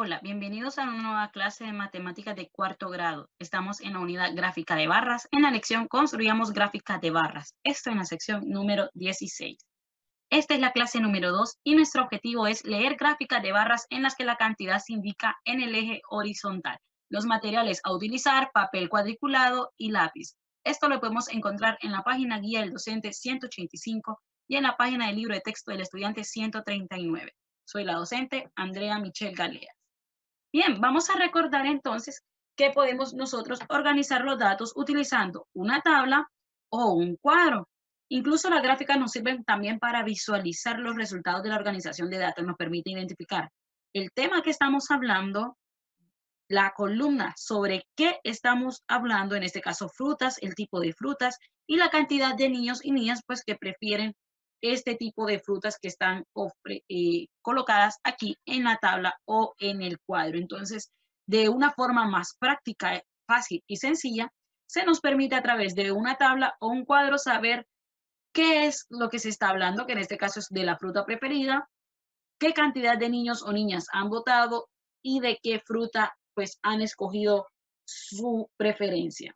Hola, bienvenidos a una nueva clase de matemáticas de cuarto grado. Estamos en la unidad gráfica de barras. En la lección construyamos gráficas de barras. Esto en la sección número 16. Esta es la clase número 2 y nuestro objetivo es leer gráficas de barras en las que la cantidad se indica en el eje horizontal. Los materiales a utilizar, papel cuadriculado y lápiz. Esto lo podemos encontrar en la página guía del docente 185 y en la página del libro de texto del estudiante 139. Soy la docente Andrea Michelle Galea. Bien, vamos a recordar entonces que podemos nosotros organizar los datos utilizando una tabla o un cuadro. Incluso las gráficas nos sirven también para visualizar los resultados de la organización de datos, nos permite identificar el tema que estamos hablando, la columna sobre qué estamos hablando, en este caso frutas, el tipo de frutas y la cantidad de niños y niñas pues que prefieren este tipo de frutas que están colocadas aquí en la tabla o en el cuadro. Entonces, de una forma más práctica, fácil y sencilla, se nos permite a través de una tabla o un cuadro saber qué es lo que se está hablando, que en este caso es de la fruta preferida, qué cantidad de niños o niñas han votado y de qué fruta pues han escogido su preferencia.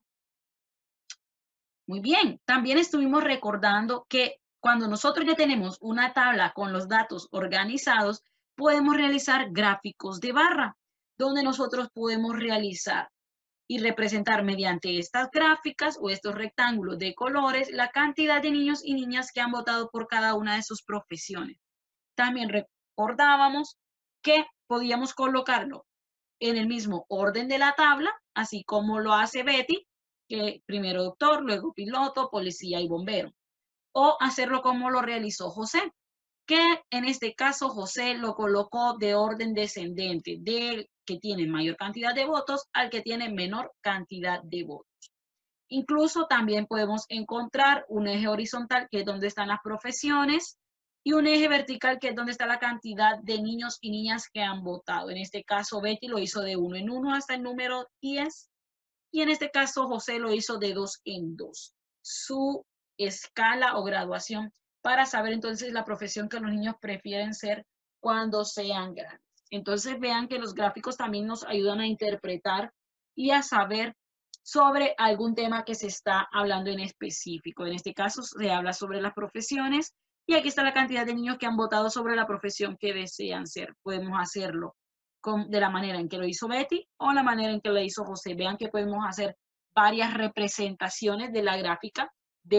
Muy bien, también estuvimos recordando que cuando nosotros ya tenemos una tabla con los datos organizados, podemos realizar gráficos de barra, donde nosotros podemos realizar y representar mediante estas gráficas o estos rectángulos de colores la cantidad de niños y niñas que han votado por cada una de sus profesiones. También recordábamos que podíamos colocarlo en el mismo orden de la tabla, así como lo hace Betty, que primero doctor, luego piloto, policía y bombero. O hacerlo como lo realizó José, que en este caso José lo colocó de orden descendente, del que tiene mayor cantidad de votos al que tiene menor cantidad de votos. Incluso también podemos encontrar un eje horizontal, que es donde están las profesiones, y un eje vertical, que es donde está la cantidad de niños y niñas que han votado. En este caso, Betty lo hizo de 1 en 1 hasta el número 10, y en este caso, José lo hizo de 2 en 2. Su escala o graduación para saber entonces la profesión que los niños prefieren ser cuando sean grandes. Entonces, vean que los gráficos también nos ayudan a interpretar y a saber sobre algún tema que se está hablando en específico. En este caso se habla sobre las profesiones y aquí está la cantidad de niños que han votado sobre la profesión que desean ser. Podemos hacerlo de la manera en que lo hizo Betty o la manera en que lo hizo José. Vean que podemos hacer varias representaciones de la gráfica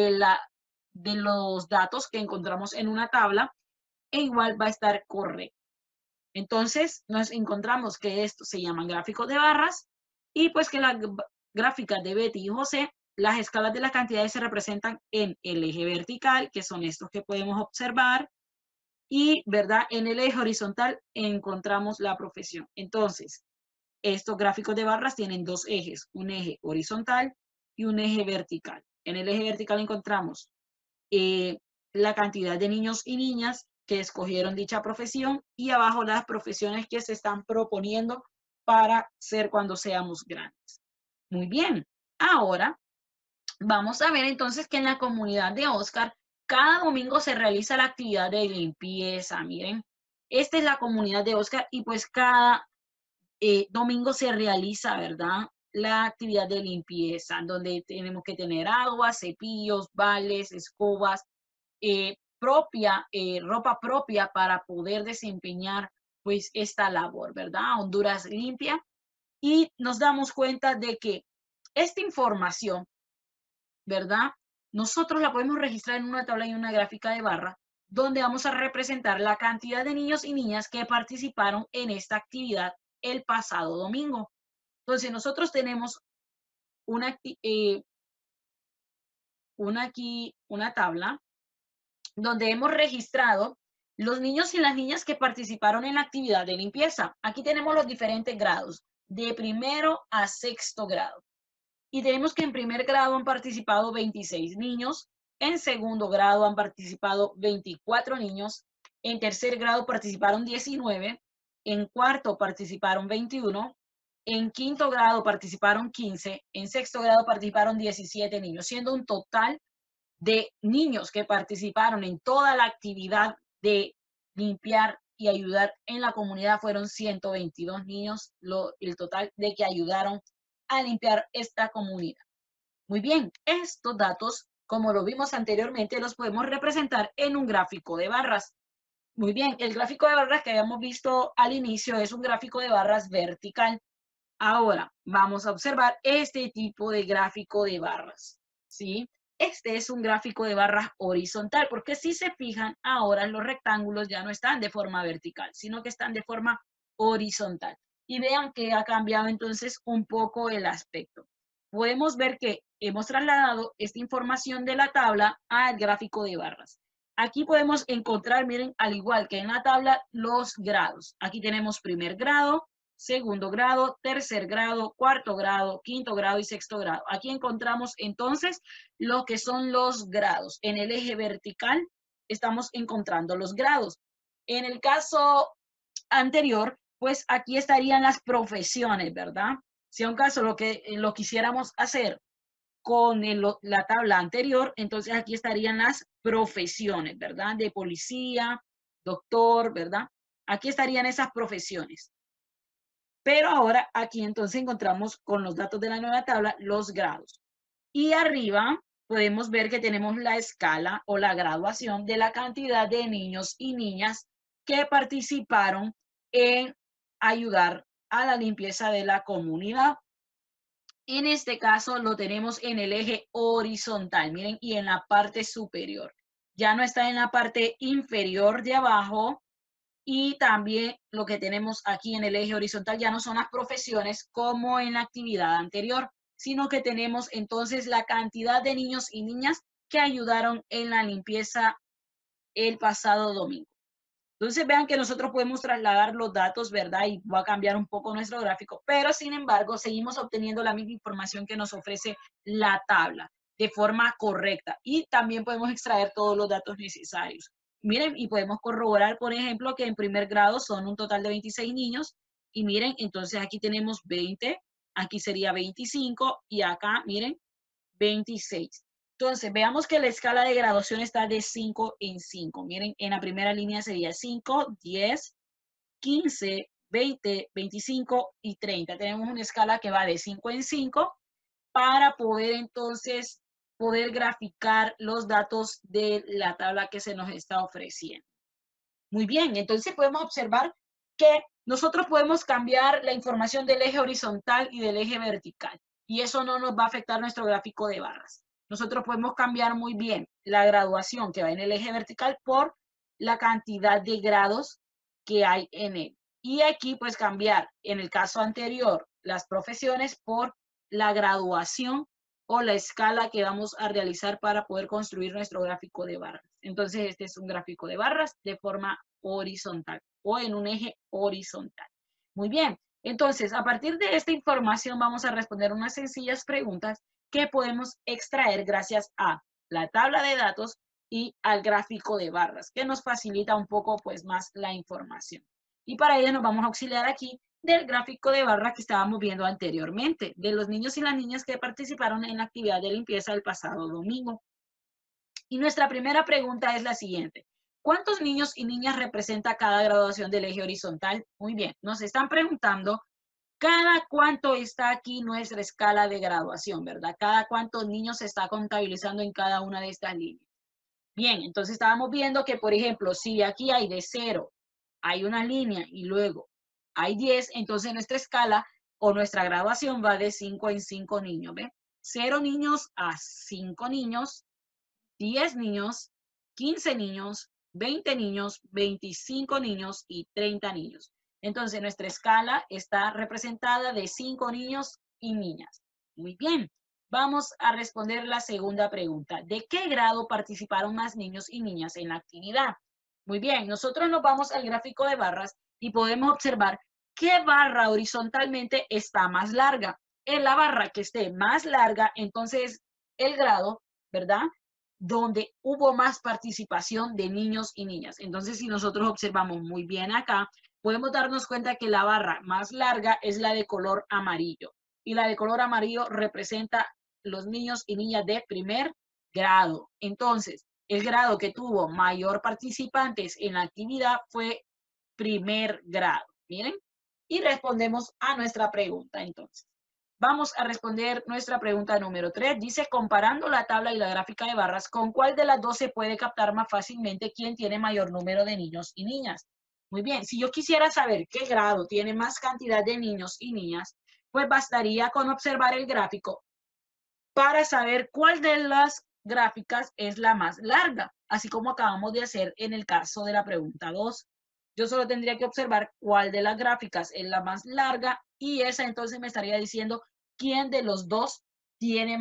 de los datos que encontramos en una tabla e igual va a estar correcto. Entonces nos encontramos que esto se llaman gráficos de barras y pues que la gráficas de Betty y José, las escalas de las cantidades se representan en el eje vertical, que son estos que podemos observar, y, ¿verdad? En el eje horizontal encontramos la profesión. Entonces, estos gráficos de barras tienen dos ejes, un eje horizontal y un eje vertical. En el eje vertical encontramos la cantidad de niños y niñas que escogieron dicha profesión y abajo las profesiones que se están proponiendo para ser cuando seamos grandes. Muy bien, ahora vamos a ver entonces que en la comunidad de Oscar cada domingo se realiza la actividad de limpieza. Miren, esta es la comunidad de Oscar y pues cada domingo se realiza, ¿verdad? La actividad de limpieza, donde tenemos que tener agua, cepillos, vales, escobas, ropa propia para poder desempeñar pues esta labor, ¿verdad? Honduras limpia. Y nos damos cuenta de que esta información, ¿verdad? Nosotros la podemos registrar en una tabla y una gráfica de barra, donde vamos a representar la cantidad de niños y niñas que participaron en esta actividad el pasado domingo. Entonces, nosotros tenemos una, una tabla donde hemos registrado los niños y las niñas que participaron en la actividad de limpieza. Aquí tenemos los diferentes grados, de primero a sexto grado. Y tenemos que en primer grado han participado 26 niños, en segundo grado han participado 24 niños, en tercer grado participaron 19, en cuarto participaron 21, en quinto grado participaron 15, en sexto grado participaron 17 niños, siendo un total de niños que participaron en toda la actividad de limpiar y ayudar en la comunidad fueron 122 niños, el total de que ayudaron a limpiar esta comunidad. Muy bien, estos datos, como lo vimos anteriormente, los podemos representar en un gráfico de barras. Muy bien, el gráfico de barras que habíamos visto al inicio es un gráfico de barras vertical. Ahora vamos a observar este tipo de gráfico de barras, ¿sí? Este es un gráfico de barras horizontal, porque si se fijan, ahora los rectángulos ya no están de forma vertical, sino que están de forma horizontal. Y vean que ha cambiado entonces un poco el aspecto. Podemos ver que hemos trasladado esta información de la tabla al gráfico de barras. Aquí podemos encontrar, miren, al igual que en la tabla, los grados. Aquí tenemos primer grado, segundo grado, tercer grado, cuarto grado, quinto grado y sexto grado. Aquí encontramos entonces lo que son los grados. En el eje vertical estamos encontrando los grados. En el caso anterior, pues aquí estarían las profesiones, ¿verdad? Si a un caso lo quisiéramos hacer con la tabla anterior, entonces aquí estarían las profesiones, ¿verdad? De policía, doctor, ¿verdad? Aquí estarían esas profesiones. Pero ahora aquí entonces encontramos con los datos de la nueva tabla los grados. Y arriba podemos ver que tenemos la escala o la graduación de la cantidad de niños y niñas que participaron en ayudar a la limpieza de la comunidad. En este caso lo tenemos en el eje horizontal, miren, y en la parte superior. Ya no está en la parte inferior de abajo, y también lo que tenemos aquí en el eje horizontal ya no son las profesiones como en la actividad anterior, sino que tenemos entonces la cantidad de niños y niñas que ayudaron en la limpieza el pasado domingo. Entonces vean que nosotros podemos trasladar los datos, ¿verdad? Y va a cambiar un poco nuestro gráfico, pero sin embargo seguimos obteniendo la misma información que nos ofrece la tabla de forma correcta, y también podemos extraer todos los datos necesarios. Miren, y podemos corroborar, por ejemplo, que en primer grado son un total de 26 niños, y miren, entonces aquí tenemos 20, aquí sería 25, y acá, miren, 26. Entonces, veamos que la escala de graduación está de 5 en 5. Miren, en la primera línea sería 5, 10, 15, 20, 25 y 30. Tenemos una escala que va de 5 en 5 para poder entonces poder graficar los datos de la tabla que se nos está ofreciendo. Muy bien, entonces podemos observar que nosotros podemos cambiar la información del eje horizontal y del eje vertical, y eso no nos va a afectar nuestro gráfico de barras. Nosotros podemos cambiar muy bien la graduación que va en el eje vertical por la cantidad de grados que hay en él. Y aquí pues cambiar, en el caso anterior, las profesiones por la graduación o la escala que vamos a realizar para poder construir nuestro gráfico de barras. Entonces, este es un gráfico de barras de forma horizontal o en un eje horizontal. Muy bien, entonces, a partir de esta información vamos a responder unas sencillas preguntas que podemos extraer gracias a la tabla de datos y al gráfico de barras, que nos facilita un poco pues más la información. Y para ello nos vamos a auxiliar aquí del gráfico de barra que estábamos viendo anteriormente, de los niños y las niñas que participaron en la actividad de limpieza el pasado domingo. Y nuestra primera pregunta es la siguiente. ¿Cuántos niños y niñas representa cada graduación del eje horizontal? Muy bien, nos están preguntando cada cuánto está aquí nuestra escala de graduación, ¿verdad? Cada cuántos niños se está contabilizando en cada una de estas líneas. Bien, entonces estábamos viendo que, por ejemplo, si aquí hay de 0, hay una línea y luego hay 10, entonces nuestra escala o nuestra graduación va de 5 en 5 niños, ¿ve? 0 niños a 5 niños, 10 niños, 15 niños, 20 niños, 25 niños y 30 niños. Entonces nuestra escala está representada de 5 niños y niñas. Muy bien. Vamos a responder la segunda pregunta. ¿De qué grado participaron más niños y niñas en la actividad? Muy bien, nosotros nos vamos al gráfico de barras y podemos observar qué barra horizontalmente está más larga. En la barra que esté más larga, entonces el grado, ¿verdad?, donde hubo más participación de niños y niñas. Entonces, si nosotros observamos muy bien acá, podemos darnos cuenta que la barra más larga es la de color amarillo. Y la de color amarillo representa los niños y niñas de primer grado. Entonces, el grado que tuvo mayor participantes en la actividad fue primer grado. Miren, y respondemos a nuestra pregunta entonces. Vamos a responder nuestra pregunta número 3. Dice, comparando la tabla y la gráfica de barras, ¿con cuál de las dos se puede captar más fácilmente quién tiene mayor número de niños y niñas? Muy bien, si yo quisiera saber qué grado tiene más cantidad de niños y niñas, pues bastaría con observar el gráfico para saber cuál de las gráficas es la más larga, así como acabamos de hacer en el caso de la pregunta 2. Yo solo tendría que observar cuál de las gráficas es la más larga y esa entonces me estaría diciendo quién de los dos tiene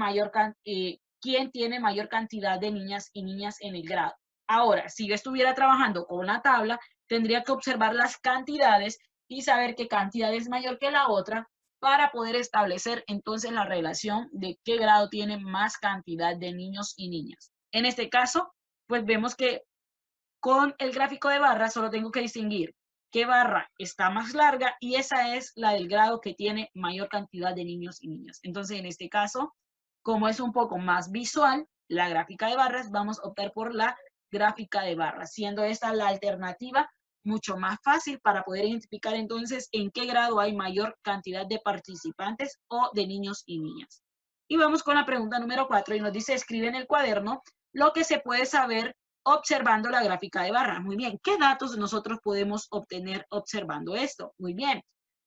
quién tiene mayor cantidad de niñas y niñas en el grado. Ahora, si yo estuviera trabajando con la tabla, tendría que observar las cantidades y saber qué cantidad es mayor que la otra para poder establecer entonces la relación de qué grado tiene más cantidad de niños y niñas. En este caso, pues vemos que con el gráfico de barras solo tengo que distinguir qué barra está más larga y esa es la del grado que tiene mayor cantidad de niños y niñas. Entonces, en este caso, como es un poco más visual, la gráfica de barras, vamos a optar por la gráfica de barras, siendo esta la alternativa mucho más fácil para poder identificar entonces en qué grado hay mayor cantidad de participantes o de niños y niñas. Y vamos con la pregunta número 4 y nos dice, escribe en el cuaderno lo que se puede saber observando la gráfica de barra. Muy bien, ¿qué datos nosotros podemos obtener observando esto? Muy bien,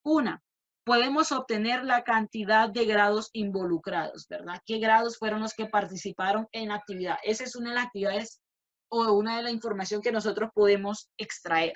podemos obtener la cantidad de grados involucrados, ¿verdad? ¿Qué grados fueron los que participaron en la actividad? Esa es una de las actividades o una de la información que nosotros podemos extraer.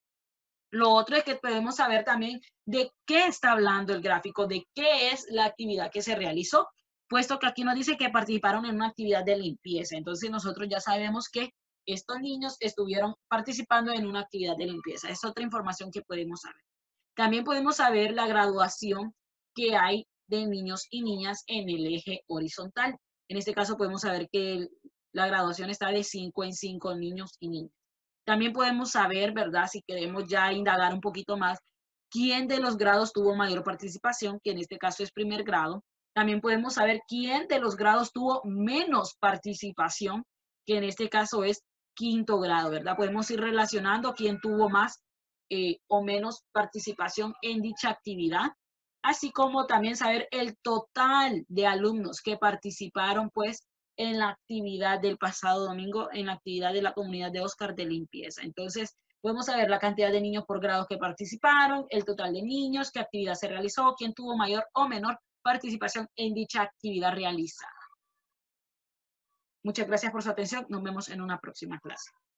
Lo otro es que podemos saber también de qué está hablando el gráfico, de qué es la actividad que se realizó, puesto que aquí nos dice que participaron en una actividad de limpieza. Entonces nosotros ya sabemos que estos niños estuvieron participando en una actividad de limpieza. Es otra información que podemos saber. También podemos saber la graduación que hay de niños y niñas en el eje horizontal. En este caso podemos saber que la graduación está de 5 en 5 niños y niñas. También podemos saber, ¿verdad? Si queremos ya indagar un poquito más, quién de los grados tuvo mayor participación, que en este caso es primer grado. También podemos saber quién de los grados tuvo menos participación, que en este caso es quinto grado, ¿verdad? Podemos ir relacionando quién tuvo más o menos participación en dicha actividad, así como también saber el total de alumnos que participaron, pues, en la actividad del pasado domingo, en la actividad de la comunidad de Oscar de limpieza. Entonces, podemos saber la cantidad de niños por grados que participaron, el total de niños, qué actividad se realizó, quién tuvo mayor o menor participación en dicha actividad realizada. Muchas gracias por su atención. Nos vemos en una próxima clase.